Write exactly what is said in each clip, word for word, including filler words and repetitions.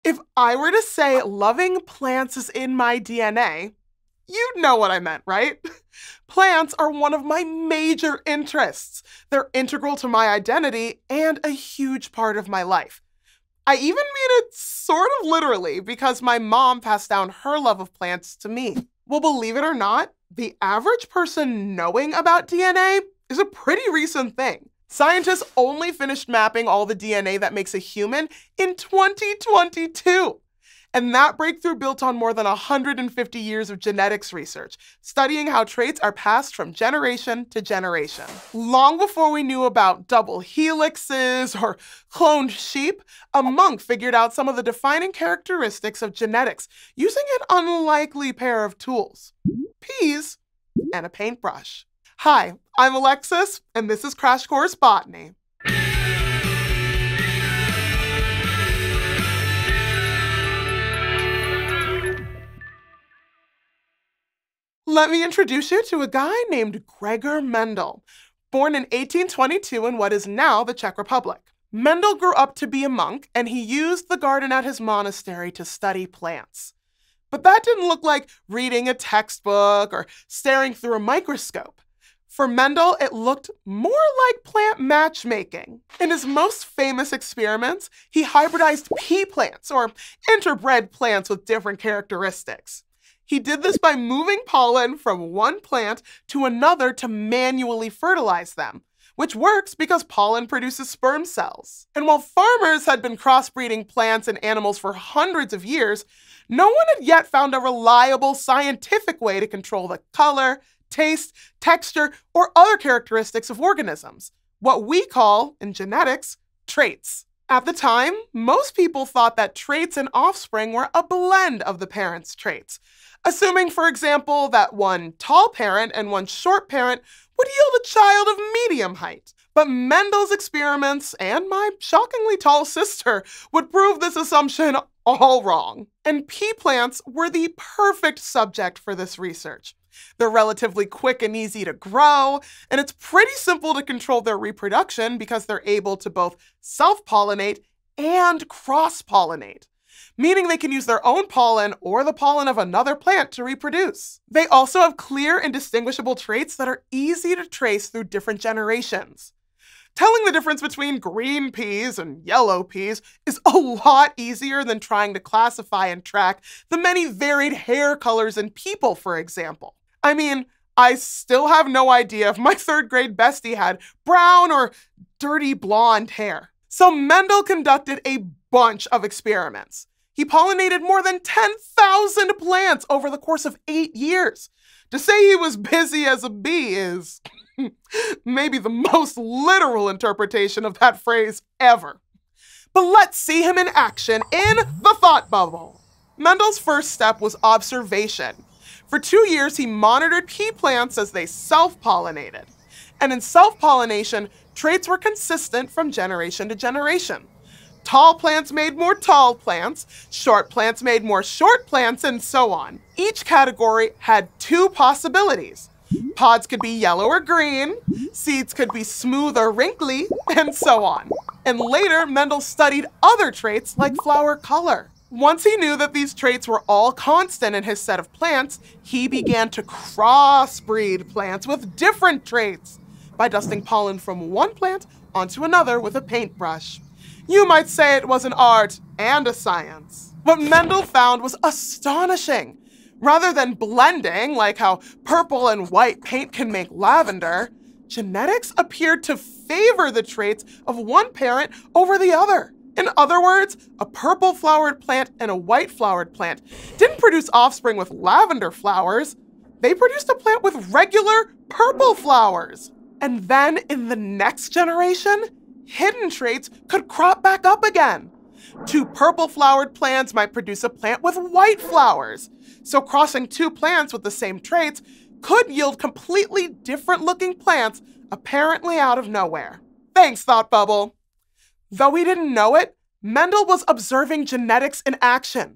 If I were to say loving plants is in my D N A, you'd know what I meant, right? Plants are one of my major interests. They're integral to my identity and a huge part of my life. I even mean it sort of literally because my mom passed down her love of plants to me. Well, believe it or not, the average person knowing about D N A is a pretty recent thing. Scientists only finished mapping all the D N A that makes a human in twenty twenty-two. And that breakthrough built on more than one hundred fifty years of genetics research, studying how traits are passed from generation to generation. Long before we knew about double helixes or cloned sheep, a monk figured out some of the defining characteristics of genetics using an unlikely pair of tools: peas and a paintbrush. Hi, I'm Alexis, and this is Crash Course Botany. Let me introduce you to a guy named Gregor Mendel, born in eighteen twenty-two in what is now the Czech Republic. Mendel grew up to be a monk, and he used the garden at his monastery to study plants. But that didn't look like reading a textbook or staring through a microscope. For Mendel, it looked more like plant matchmaking. In his most famous experiments, he hybridized pea plants, or interbred plants with different characteristics. He did this by moving pollen from one plant to another to manually fertilize them, which works because pollen produces sperm cells. And while farmers had been crossbreeding plants and animals for hundreds of years, no one had yet found a reliable scientific way to control the color, taste, texture, or other characteristics of organisms, what we call, in genetics, traits. At the time, most people thought that traits and offspring were a blend of the parents' traits, assuming, for example, that one tall parent and one short parent would yield a child of medium height. But Mendel's experiments and my shockingly tall sister would prove this assumption all wrong. And pea plants were the perfect subject for this research. They're relatively quick and easy to grow, and it's pretty simple to control their reproduction because they're able to both self-pollinate and cross-pollinate, meaning they can use their own pollen or the pollen of another plant to reproduce. They also have clear and distinguishable traits that are easy to trace through different generations. Telling the difference between green peas and yellow peas is a lot easier than trying to classify and track the many varied hair colors in people, for example. I mean, I still have no idea if my third grade bestie had brown or dirty blonde hair. So Mendel conducted a bunch of experiments. He pollinated more than ten thousand plants over the course of eight years. To say he was busy as a bee is maybe the most literal interpretation of that phrase ever. But let's see him in action in the thought bubble. Mendel's first step was observation. For two years, he monitored pea plants as they self-pollinated. And in self-pollination, traits were consistent from generation to generation. Tall plants made more tall plants, short plants made more short plants, and so on. Each category had two possibilities. Pods could be yellow or green, seeds could be smooth or wrinkly, and so on. And later, Mendel studied other traits like flower color. Once he knew that these traits were all constant in his set of plants, he began to crossbreed plants with different traits by dusting pollen from one plant onto another with a paintbrush. You might say it was an art and a science. What Mendel found was astonishing. Rather than blending, like how purple and white paint can make lavender, genetics appeared to favor the traits of one parent over the other. In other words, a purple-flowered plant and a white-flowered plant didn't produce offspring with lavender flowers. They produced a plant with regular purple flowers. And then in the next generation, hidden traits could crop back up again. Two purple-flowered plants might produce a plant with white flowers. So crossing two plants with the same traits could yield completely different-looking plants apparently out of nowhere. Thanks, Thought Bubble. Though he didn't know it, Mendel was observing genetics in action.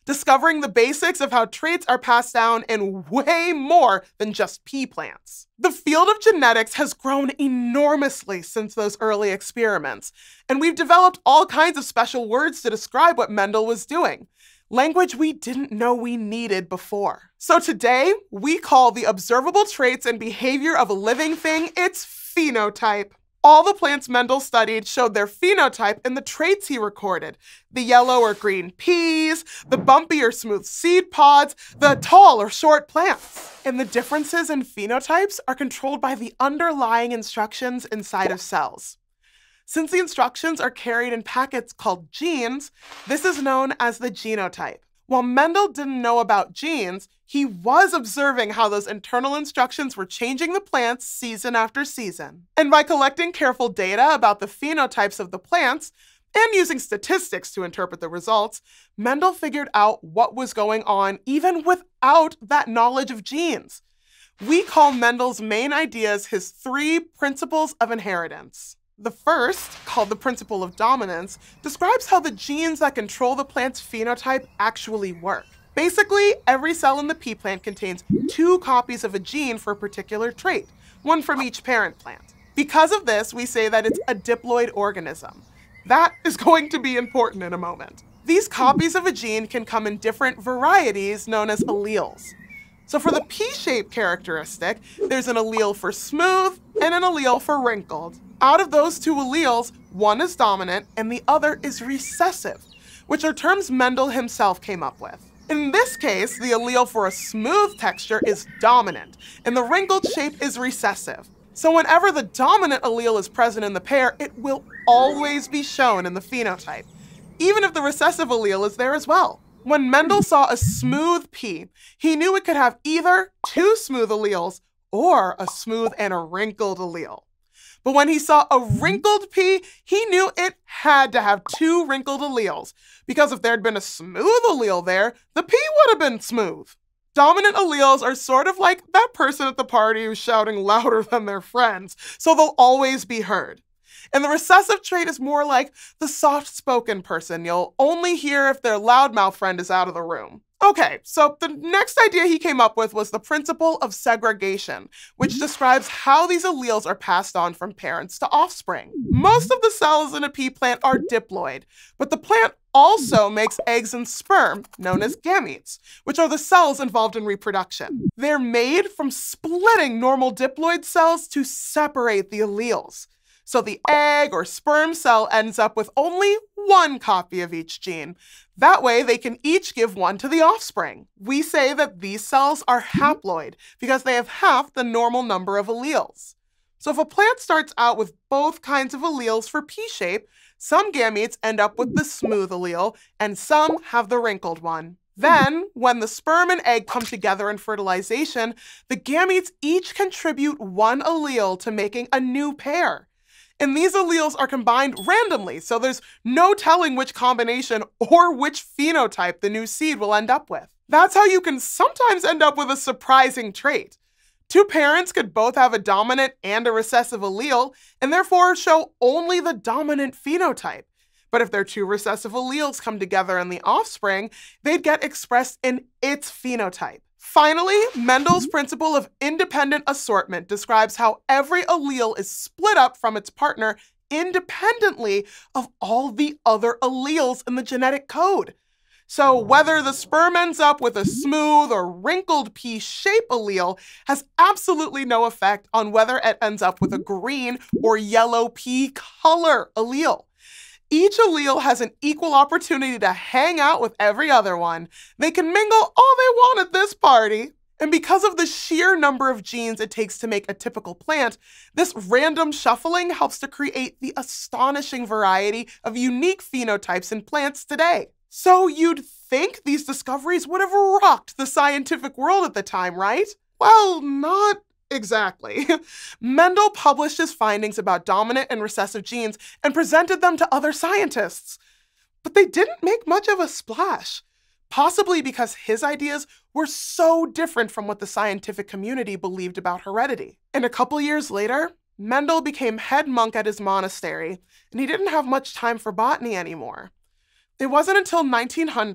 discovering the basics of how traits are passed down in way more than just pea plants. The field of genetics has grown enormously since those early experiments, and we've developed all kinds of special words to describe what Mendel was doing, language we didn't know we needed before. So today, we call the observable traits and behavior of a living thing its phenotype. All the plants Mendel studied showed their phenotype in the traits he recorded: the yellow or green peas, the bumpy or smooth seed pods, the tall or short plants. And the differences in phenotypes are controlled by the underlying instructions inside of cells. Since the instructions are carried in packets called genes, this is known as the genotype. While Mendel didn't know about genes, he was observing how those internal instructions were changing the plants season after season. And by collecting careful data about the phenotypes of the plants and using statistics to interpret the results, Mendel figured out what was going on even without that knowledge of genes. We call Mendel's main ideas his three principles of inheritance. The first, called the principle of dominance, describes how the genes that control the plant's phenotype actually work. Basically, every cell in the pea plant contains two copies of a gene for a particular trait, one from each parent plant. Because of this, we say that it's a diploid organism. That is going to be important in a moment. These copies of a gene can come in different varieties known as alleles. So for the pea-shaped characteristic, there's an allele for smooth and an allele for wrinkled. Out of those two alleles, one is dominant and the other is recessive, which are terms Mendel himself came up with. In this case, the allele for a smooth texture is dominant, and the wrinkled shape is recessive. So whenever the dominant allele is present in the pair, it will always be shown in the phenotype, even if the recessive allele is there as well. When Mendel saw a smooth pea, he knew it could have either two smooth alleles or a smooth and a wrinkled allele. But when he saw a wrinkled pea, he knew it had to have two wrinkled alleles, because if there had been a smooth allele there, the pea would have been smooth. Dominant alleles are sort of like that person at the party who's shouting louder than their friends, so they'll always be heard. And the recessive trait is more like the soft-spoken person you'll only hear if their loudmouth friend is out of the room. Okay, so the next idea he came up with was the principle of segregation, which describes how these alleles are passed on from parents to offspring. Most of the cells in a pea plant are diploid, but the plant also makes eggs and sperm, known as gametes, which are the cells involved in reproduction. They're made from splitting normal diploid cells to separate the alleles. So the egg or sperm cell ends up with only one copy of each gene. That way they can each give one to the offspring. We say that these cells are haploid because they have half the normal number of alleles. So if a plant starts out with both kinds of alleles for pea shape, some gametes end up with the smooth allele and some have the wrinkled one. Then, when the sperm and egg come together in fertilization, the gametes each contribute one allele to making a new pair. And these alleles are combined randomly, so there's no telling which combination or which phenotype the new seed will end up with. That's how you can sometimes end up with a surprising trait. Two parents could both have a dominant and a recessive allele, and therefore show only the dominant phenotype. But if their two recessive alleles come together in the offspring, they'd get expressed in its phenotype. Finally, Mendel's principle of independent assortment describes how every allele is split up from its partner independently of all the other alleles in the genetic code. So whether the sperm ends up with a smooth or wrinkled pea shape allele has absolutely no effect on whether it ends up with a green or yellow pea color allele. Each allele has an equal opportunity to hang out with every other one. They can mingle all they want at this party. And because of the sheer number of genes it takes to make a typical plant, this random shuffling helps to create the astonishing variety of unique phenotypes in plants today. So you'd think these discoveries would have rocked the scientific world at the time, right? Well, not exactly. Mendel published his findings about dominant and recessive genes and presented them to other scientists. But they didn't make much of a splash, possibly because his ideas were so different from what the scientific community believed about heredity. And a couple years later, Mendel became head monk at his monastery, and he didn't have much time for botany anymore. It wasn't until nineteen hundred,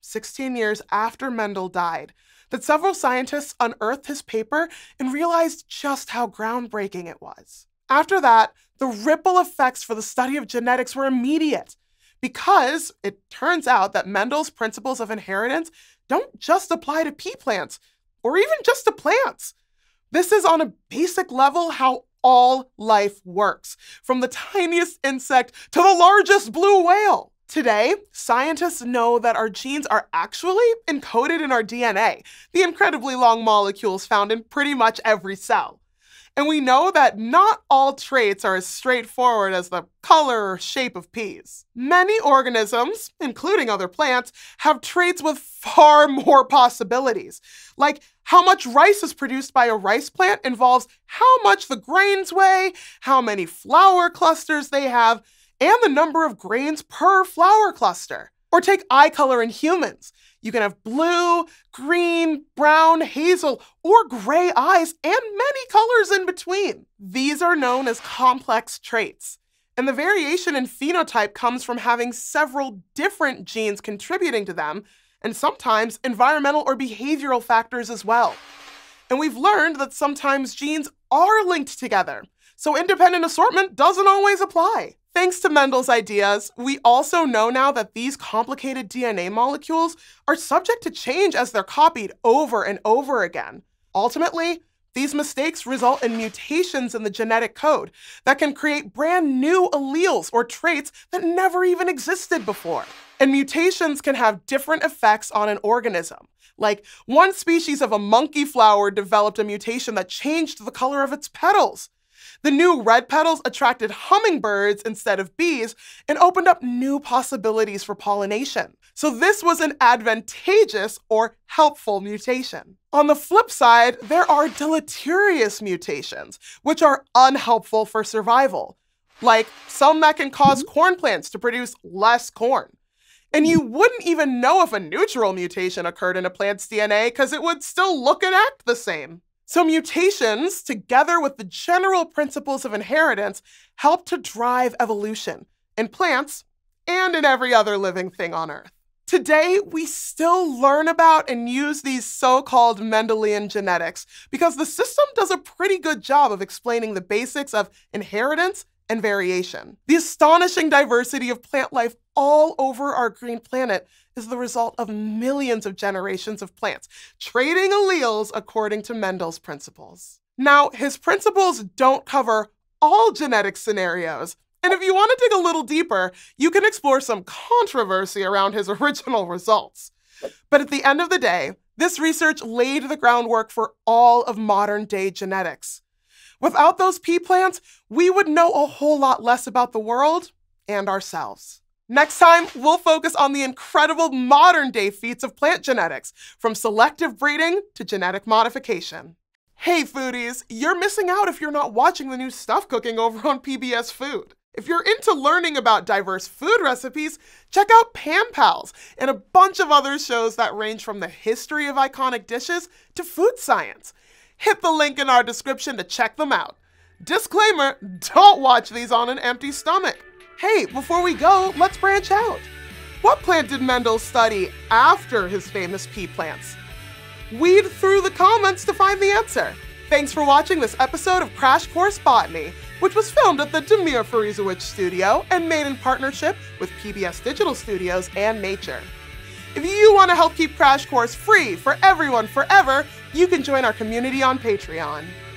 sixteen years after Mendel died, that several scientists unearthed his paper and realized just how groundbreaking it was. After that, the ripple effects for the study of genetics were immediate, because it turns out that Mendel's principles of inheritance don't just apply to pea plants, or even just to plants. This is on a basic level how all life works, from the tiniest insect to the largest blue whale. Today, scientists know that our genes are actually encoded in our D N A, the incredibly long molecules found in pretty much every cell. And we know that not all traits are as straightforward as the color or shape of peas. Many organisms, including other plants, have traits with far more possibilities. Like how much rice is produced by a rice plant involves how much the grains weigh, how many flower clusters they have, and the number of grains per flower cluster. Or take eye color in humans. You can have blue, green, brown, hazel, or gray eyes, and many colors in between. These are known as complex traits. And the variation in phenotype comes from having several different genes contributing to them, and sometimes environmental or behavioral factors as well. And we've learned that sometimes genes are linked together, so independent assortment doesn't always apply. Thanks to Mendel's ideas, we also know now that these complicated D N A molecules are subject to change as they're copied over and over again. Ultimately, these mistakes result in mutations in the genetic code that can create brand new alleles or traits that never even existed before. And mutations can have different effects on an organism. Like, one species of a monkey flower developed a mutation that changed the color of its petals. The new red petals attracted hummingbirds instead of bees and opened up new possibilities for pollination. So this was an advantageous or helpful mutation. On the flip side, there are deleterious mutations, which are unhelpful for survival, like some that can cause corn plants to produce less corn. And you wouldn't even know if a neutral mutation occurred in a plant's D N A because it would still look and act the same. So mutations, together with the general principles of inheritance, help to drive evolution in plants and in every other living thing on Earth. Today, we still learn about and use these so-called Mendelian genetics because the system does a pretty good job of explaining the basics of inheritance and variation. The astonishing diversity of plant life all over our green planet is the result of millions of generations of plants, trading alleles according to Mendel's principles. Now, his principles don't cover all genetic scenarios, and if you want to dig a little deeper, you can explore some controversy around his original results. But at the end of the day, this research laid the groundwork for all of modern-day genetics. Without those pea plants, we would know a whole lot less about the world and ourselves. Next time, we'll focus on the incredible modern-day feats of plant genetics, from selective breeding to genetic modification. Hey foodies, you're missing out if you're not watching the new Stuff Cooking over on P B S Food. If you're into learning about diverse food recipes, check out Pan Pals and a bunch of other shows that range from the history of iconic dishes to food science. Hit the link in our description to check them out. Disclaimer, don't watch these on an empty stomach. Hey, before we go, let's branch out. What plant did Mendel study after his famous pea plants? Weed through the comments to find the answer. Thanks for watching this episode of Crash Course Botany, which was filmed at the Demir Farizowicz studio and made in partnership with P B S Digital Studios and Nature. If you want to help keep Crash Course free for everyone forever, you can join our community on Patreon.